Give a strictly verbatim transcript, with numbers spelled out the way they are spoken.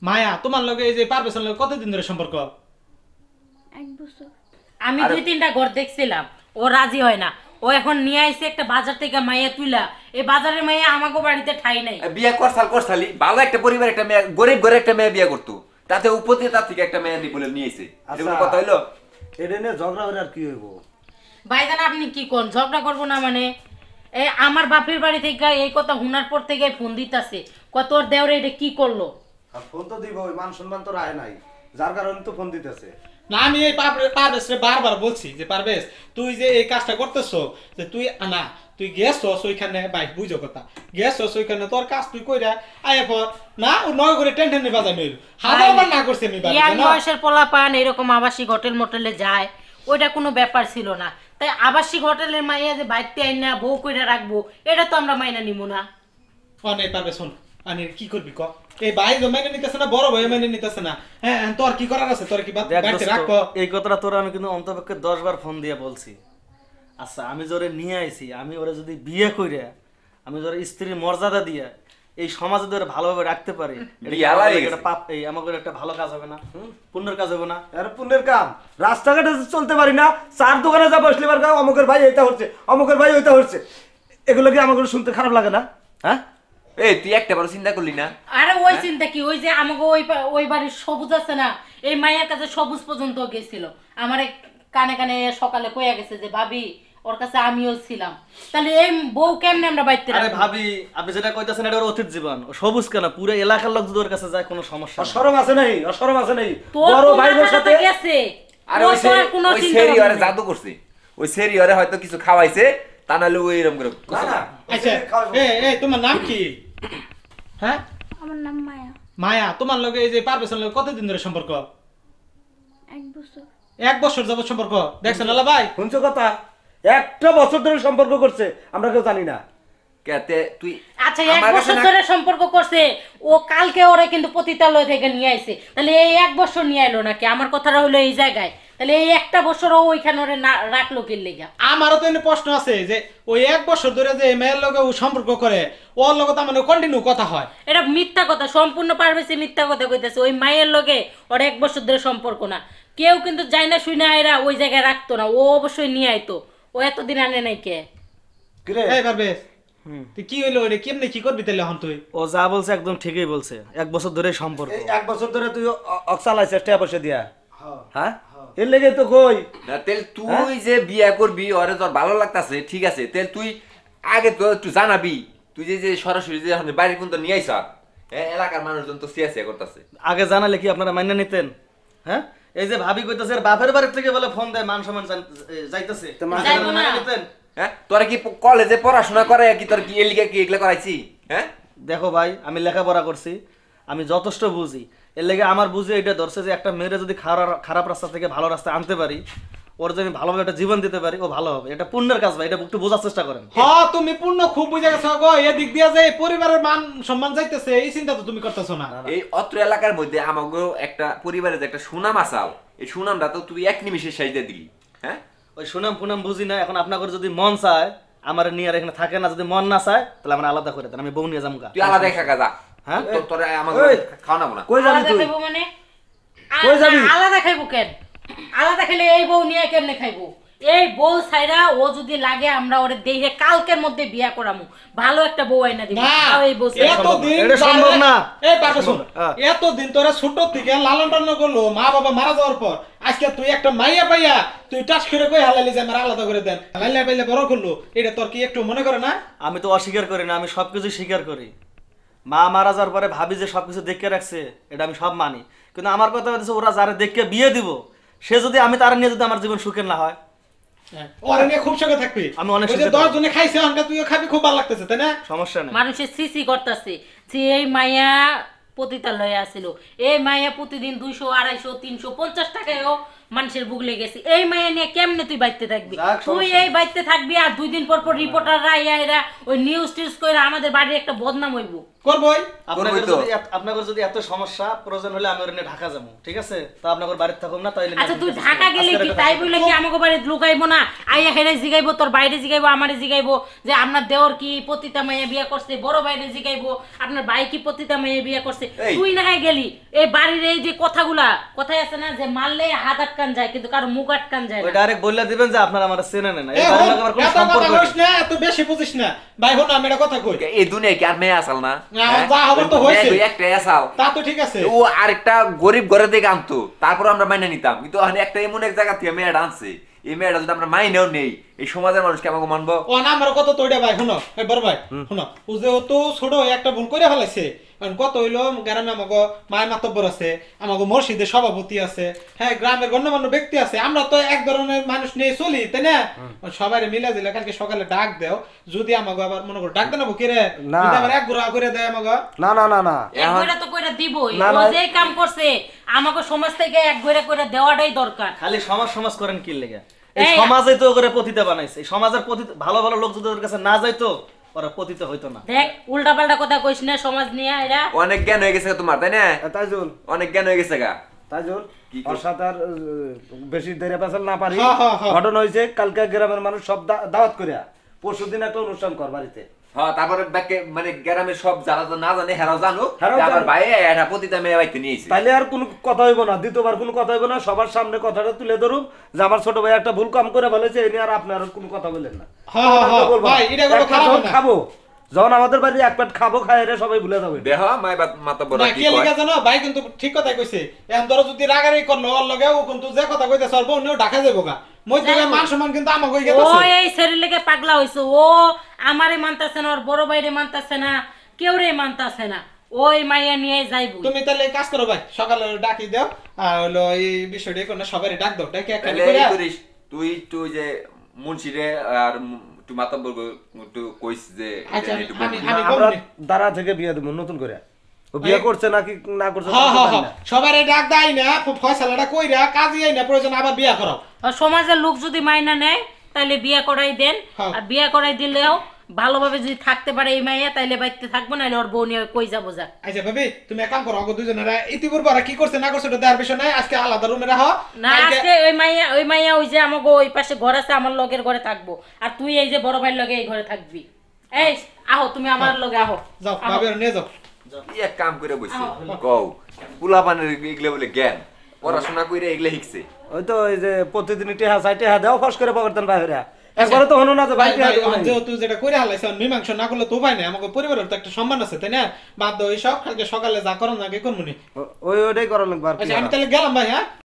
মায়া তোমার লগে এই যে পারভেজের লগে কতদিন ধরে সম্পর্ক? এক বছর। আমি দুই তিনটা ঘর দেখছিলাম, ও রাজি হয় না। ও এখন নিয়ে আইছে একটা বাজার থেকে মাইয়া তুইলা, এই বাজারের মাইয়া আমাকে বাড়িতে ঠাই নাই। বিয়ে করছাল করছালি ভালো একটা পরিবার, একটা মেয়ে গরিব ঘরে একটা মেয়ে বিয়ে করতো, তাতে উপতি তার থেকে একটা মেয়ে বলে নিয়ে এসে এরকম কথা হইলো। এটা নিয়ে ঝগড়া করে আর কি হইব? ভাইজান আপনি কি কোন ঝগড়া করবো না মানে? এই আমার বাপের বাড়ি থেকে এই কথা শোনার পর থেকে ফোন দিতেছে, কত তোর দেওরে এটা কি করলো। ফোন তো দিব, মান সম্মান তো রায় নাই, যার কারণে তো ফোন দিতেছে। না আমি এই পারভেজরে বারবার বলছি যে পারভেজ তুই যে এই কাজটা করতেছো, যে তুই না তুই গেছস ওইখানে, ভাই বুঝো কথা, গেছস ওইখানে তোর কাজ তুই কইরা আয়া পর না ও নয় করে টেনশন নে বাজাই নইল হাজারবার না করছে আমি বাবা ইয়াং বয়সের পোলাপান এরকম আবাসিক হোটেল মোটেলে যায়, ওইটা কোনো ব্যাপার ছিল না। তাই আবাসিক হোটেলের মাইয়া যে বাইতে আইনা বউ কইরা রাখবো, এটা তো আমরা মাইনা নিব না। অনেক পারবে শোন আনি কি করবি ক, এই ভাই মেনে নিতেছে না, বড় ভাই মেনে নিতেছে না, হ্যাঁ তোর কি করার আছে? তোর কি বাড়িতে রাখবো? এই কথাটা তোর আমি কিন্তু অন্তপক্ষে দশ বার ফোন দিয়ে বলছি। আচ্ছা আমি জোরে নিয়ে আইছি, আমি ওরা যদি বিয়ে করে আমি জোরে স্ত্রীর মর্যাদা দিয়ে এই সমাজে ধরে ভালোভাবে রাখতে পারি, এটা পাপ, এই আমাকে একটা ভালো কাজ হবে না? পুণ্যের কাজ হবে না? আরে পুণ্যের কাম, রাস্তাঘাটে চলতে পারি না, চার দোকানে যা বসলে পার অমুকের ভাই এটা হচ্ছে, অমুকের ভাই ওইটা হচ্ছে, এগুলো কি আমাকে শুনতে খারাপ লাগে না? হ্যাঁ এই তুই একটা বড় চিন্তা করলি না? আরে ওই চিন্তা কি, ওই যে আমাকে ওই ওই বাড়ির সবুজ আছে না, এই মায়ের কাছে সবুজ পর্যন্ত গেছিল, আমার কানে কানে সকালে কইয়া গেছে যে ভাবি ওর কাছে আমিও ছিলাম। তাহলে এই বউ কেমনে আমরা বাইতে রাখবো? আরে ভাবি আপনি যেটা কইতাছেন এটা ওর অতীত জীবন, ও সবুজ কেন পুরো এলাকার লোক যদি ওর কাছে যায় কোনো সমস্যা না। শরম আছে নাই? অশরম আছে নাই? বড় ভাইদের সাথে গেছে, আরে ওই ওই সেরি ওরে জাদু করছে, ওই সেরি ওরে হয়তো কিছু খাওয়াইছে, তা নাহলে ওই এরকম করে না না। আচ্ছা এই এই তোমার নাম কি? হ্যাঁ আমার নাম মায়া। মায়া তোমার লগে এই যে পারভেজের লগে কতদিন ধরে সম্পর্ক? এক বছর। এক বছর যাবত সম্পর্ক, দেখছেন আলা ভাই? শুনছো কথা? একটা বছর ধরে সম্পর্ক করছে, আমরা কেউ জানি না। কেতে তুই আচ্ছা এক বছর ধরে সম্পর্ক করছে, ও কালকে ওরে কিন্তু পতিতালয় থেকে নিয়ে আইছে, তাহলে এই এক বছর নিয়ে আইলো নাকি? আমার কথাটা হলো এই জায়গায়, তাহলে এই একটা বছর ও ওইখানে ওরে রাখলো কি লেগা? আমারও তো এনে প্রশ্ন আছে যে ওই এক বছর ধরে যে মেয়ের লগে ও সম্পর্ক করে, ওর লগে তো মানে কন্টিনিউ কথা হয়। এটা মিথ্যা কথা, সম্পূর্ণ পারভেজে মিথ্যা কথা কইতাছে। ওই মায়ের লগে ওর এক বছর ধরে সম্পর্ক না, কেউ কিন্তু যায় না শুনে আয়রা ওই জায়গায় রাখতো না, ও অবশ্যই নিয়ে আইতো। ও এতদিন আনে নাই কে? এই পারভেজ তুই কি হইলো ওরে কেমনে কি করবি তাহলে এখন তুই? ও যা বলছে একদম ঠিকই বলছে, এক বছর ধরে সম্পর্ক। এক বছর ধরে তুই অক্সালাইছিস টাকা পয়সা দিয়া, হ্যাঁ এর লেগে তো কই না তেল তুই যে বিয়ে করবি ওরে তোর ভালো লাগতাছে ঠিক আছে, তেল তুই আগে তো একটু জানাবি, তুই যে যে সরাসরি যে এখন বাড়ি পর্যন্ত নিয়ে আইছ, এলাকার মানুষজন তো সিয়া সিয়া করতেছে, আগে জানালে কি আপনারা মাইনা নিতেন? হ্যাঁ এই যে ভাবি কইতাছে বাপের বাড়ি থেকে বলে ফোন দেয় মান সম্মান যাইতেছে, মাইনা নিতেন? হ্যাঁ তোরা কি কলেজে পড়াশোনা করে কি তোর কি এলিকা কি এগুলা করাইছি? হ্যাঁ দেখো ভাই আমি লেখাপড়া করছি, আমি যথেষ্ট বুঝি, এর লেগে আমার বুঝে এটা ধরছে যে একটা মেয়েরে যদি খারাপ খারাপ রাস্তা থেকে ভালো রাস্তায় আনতে পারি, ওর যদি আমি ভালোভাবে একটা জীবন দিতে পারি, ও ভালো হবে। এটা পুণ্যের কাজ ভাই, এটা একটু বোঝার চেষ্টা করেন। হ্যাঁ তুমি পূর্ণ খুব বুঝে গেছো গো, এদিক দিয়ে যে পরিবারের মান সম্মান যাইতেছে এই চিন্তা তো তুমি করতেছো না। এই অত্র এলাকার মধ্যে আমাকে একটা পরিবারের যে একটা সুনাম আসাও, এই সুনামটা তো তুই এক নিমিষে শেষ দিয়ে দিলি। হ্যাঁ ওই সুনাম পুনাম বুঝি না, এখন আপনার যদি মন চায় আমার নিয়ে আর এখানে থাকে না, যদি মন না চায় তাহলে আমরা আলাদা করে দেন, আমি বউ নিয়ে যাবো। তুই আলাদা খাকা যা। হ্যাঁ তোর আমাকে খাওয়াবো না। কই যাবি তুই? খাইবো মানে কই যাবি? আলাদা খাইবো কেন? আলাদা খেলে এই বউ নিয়ে কেমনে খাইবো? এই বউ ছাইরা ও যদি লাগে আমরা ওরে দেহে কালকের মধ্যে বিয়া করামু, ভালো একটা বউ আইনা দিব। তাও এই বউ এটা সম্ভব না। এই পাশে শুন, এতদিন তোরা ছোট থেকে লালন পালন করলো, মা বাবা মারা যাওয়ার পর আজকে তুই একটা মাইয়া পাইয়া তুই টাচ করে কই হালালি যে আমার আলাদা করে দেন, হালাইলা পাইলে বড় করলো, এটা তোর কি একটু মনে করে না? আমি তো অস্বীকার করি না, আমি সবকিছু স্বীকার করি। মা মারা যাওয়ার পরে ভাবি যে সবকিছু দেখে রাখছে এটা আমি সব মানি, কিন্তু আমার কথা হচ্ছে ওরা যারা দেখে বিয়ে দিব সে যদি আমি তারা নিয়ে যদি আমার জীবন সুখের না হয়, ওরে নিয়ে খুব সুখে থাকবি। আমি অনেক সুখে দশ জনে খাইছে অনকা তুইও খাবি, খুব ভালো লাগতেছে তাই না? সমস্যা নেই। মানুষের সিসি করতেছে যে এই মাইয়া পতিতালয়ে আসিল, এই মাইয়া প্রতিদিন দুইশো আড়াইশো তিনশো পঞ্চাশ টাকায়ও মানুষের বুগলে গেছি এই মাইয়া নিয়ে কেমনে তুই বাইতে থাকবি যাক, তুই সমস্যা এই বাইতে থাকবি আর দুই দিন পর পর রিপোর্টাররা আইয়া এরা ওই নিউজ টিউজ করে আমাদের বাড়ির একটা বদনাম হইব করবই আপনাদের করবোই তো। যদি এত- আপনাদের যদি এত সমস্যা প্রয়োজন হলে আমি ওর নিয়ে ঢাকা যাবো ঠিক আছে তা আপনাদের বাড়িতে থাকুন না তাইলে আচ্ছা তুই ঢাকা গেলে কি তাই বলে কি আমাকে বাড়ি লুকাইবো না আইয়া হেরে জিগাইবো তোর বাইরে জিগাইবো আমারে জিগাইবো যে আপনার দেওর কি পতিতা মাইয়া বিয়ে করছে বড় বাইরে জিগাইবো আপনার ভাই কি পতিতা মাইয়া বিয়ে করছে এই। তুই না হয় গেলি এই বাড়ির এই যে কথাগুলা কথাই আছে না যে মারলে হাত আটকান যায় কিন্তু কারো মুখ আটকান যায় ওই না ডাইরেক্ট বললে দিবেন যে আপনারা আমার চেনে না এ এই হন, বাড়ির লোকের কোনো এত সম্পর্ক কথা নেই কইস না এত বেশি বুঝিস না ভাই হন আমি একটা কথা কই এই দুনিয়ায় কি আর মেয়ে আসাল না না, হ্যাঁ? যা হবার তো ওই হয়েছে। মেয়ে একটা আসাল তা তো ঠিক আছে ও আরেকটা গরিব ঘরে থেকে আনতো তারপর আমরা মাইনে নিতাম কিন্তু ওখানে একটা এমন এক জায়গা থেকে মেয়েটা আনছে এই মেয়েটা যদি আমরা মাইনেও নেই এই সমাজের মানুষকে আমাকে মানবো ও না আমার কত তোইডা ভাই শুনো এই বড় ভাই শুনো ও যে ও তো ছোট হয়ে একটা ভুল করে ফেলাইছে কারণ কত হইলো গ্রামে আমাকে মায়ের মাতব্বর আছে আমাকে মসজিদের সভাপতি আছে হ্যাঁ গ্রামের গণ্যমান্য ব্যক্তি আছে আমরা তো এক ধরনের মানুষ নিয়ে চলি তাই না সবাই মিলে দিলে কালকে সকালে ডাক দেও যদি আমাকে আবার মনে করো ডাক দেন কি রে না। যদি আবার এক ঘোরা করে দেয় আমাকে না না না না এক ঘরে তো কইরা দিবই না, ও না। যে কাম করছে আমাকে সমাজ থেকে এক ঘরে করে দেওয়াটাই দরকার খালি সমাজ সমাজ করেন কি লেগে এই এই- সমাজে তো করে পতিতা বানাইছে এই সমাজের পতিত ভালো ভালো লোক যদি ওর কাছে না যাইতো ওরা পতিত হইতো না দেখ উল্টা পাল্টা কথা কইস না সমাজ নিয়ে এরা অনেক জ্ঞান হয়ে গেছে তোমার তাই না এ, তাইজুল অনেক জ্ঞান হয়ে গেছে গা তাইজুল কি ওর সাথে আর আহ, বেশি দেরে পেছাল না পারি হ্যাঁ, হ্যাঁ, হ্যাঁ। ঘটনা হয়েছে কালকে গ্রামের মানুষ সব দা- দাওয়াত করিয়া পরশু দিন একটা অনুষ্ঠান কর বাড়িতে হ্যাঁ তারপরে ব্যাকে মানে গ্রামের সব যারা তো না জানে হেরাও জানো হেরাও যে আমার জানো। ভাই একটা পতিতা মেয়ে বাইতে নিয়েছে তাইলে আর কোনো কথা হইব না দ্বিতীয়বার কোনো কথা হইব না সবার সামনে কথাটা তুলে ধরুন যে আমার ছোট ভাই একটা ভুল কাম করে ফেলেছে এই নিয়ে আর আপনি আর কোনো কথা বললেন না হ্যাঁ, হ্যাঁ, হ্যাঁ, বলবো না। ভাই, এটা কোনো এক খারাপ যখন না। খাবো যখন আমাদের বাড়ি এক প্লেট খাবো খাই রে সবাই ভুলে যাবে দেহ মাই মাতা বড় না কি কে কয় লিখা জানো ভাই কিন্তু ঠিক কথাই কইছে এখন ধরো যদি রাগারাগি করলো ওর লগে ও কিন্তু যে কথা কইতে সর্ব উনিও ঢাকা যাবো গা মধ্যে যাইবো। মান সম্মান কিন্তু আমাকে ও গেছে এই শরীর লেগে পাগলা হইছে ও আমারে মানতাছে না ওর বড় ভাইরে মানতাছে না কেউ রে মানতাছে না ওই মাইয়া নিয়ে যাইবো তুমি তাহলে এই কাজ করো ভাই সকালে ডাকি দাও আর হলো এই বিষয়টা কোনো সবাই ডাক দাও ডাকি একটা তাহলে এই করিস তুই একটু যে মুন্সিরে আর একটু মাতা বড় একটু কইস যে আচ্ছা, এটা একটু আমি- বলবি। আমি- আমরা বলবি। দাঁড়া থেকে বিয়ে দেবো নতুন করে ও বিয়ে এই- করছে নাকি না করছে হ্যাঁ বলতে হ্যাঁ পারি হ্যাঁ না। সবাই ডাক দেয় না ফয়সালাটা কইরা কাজই আই না প্রয়োজন আবার বিয়া করো আর সমাজের লোক যদি মাইনা নেয় তাহলে বিয়া করাই দেন হ্যাঁ। আর বিয়া করাই দিলেও ভালোভাবে যদি থাকতে পারে এই মাইয়া তাইলে বাইতে থাকবো না ওর বউ নিয়ে কই যাবো যাক আচ্ছা ভাবি তুমি এক কাম করো অগো দুজনেরা ইতিপূর্বে ওরা কি করছে না করছে ওটা দেওয়ার বিষয় নাই আজকে আলাদা রুমে রাখো না কালকে- আজকে ওই মাইয়া ওই মাইয়া ওই যে আমাকে ওই পাশে ঘর আছে আমার লগের ঘরে থাকবো আর তুই এই যে বড় ভাইয়ের লগে এই ঘরে থাকবি এই আহো তুমি আমার লগে আহো যাও আহো। ভাবি ওরা নিয়ে যাও কি এক কাম করে বসে কও পুলা পানের এগুলো বলে জ্ঞান পড়াশোনা কইরা এগুলো শিখছে ওই তো ওই যে প্রতিদিন টেহা চাই টেহা দেওয়া ফস করে পকেটন বাইরে একবারে তো হলো না যে ভাই টেহা দেবো নাই। যেহেতু যেটা করে হালাইছে মীমাংস না করলে তো উপায় নেই আমাকে পরিবারের তো একটা সম্মান আছে তাই না বাদ দাও এইসব কালকে সকালে যা করো না কি করবো নি ও- ওই ওটাই করা লাগবে আর কি আচ্ছা আমি করা। তাহলে গেলাম ভাই হ্যাঁ